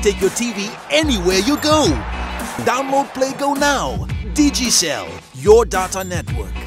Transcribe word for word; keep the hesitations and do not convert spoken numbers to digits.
take your T V anywhere you go. Download PlayGo now. Digicel, your data network.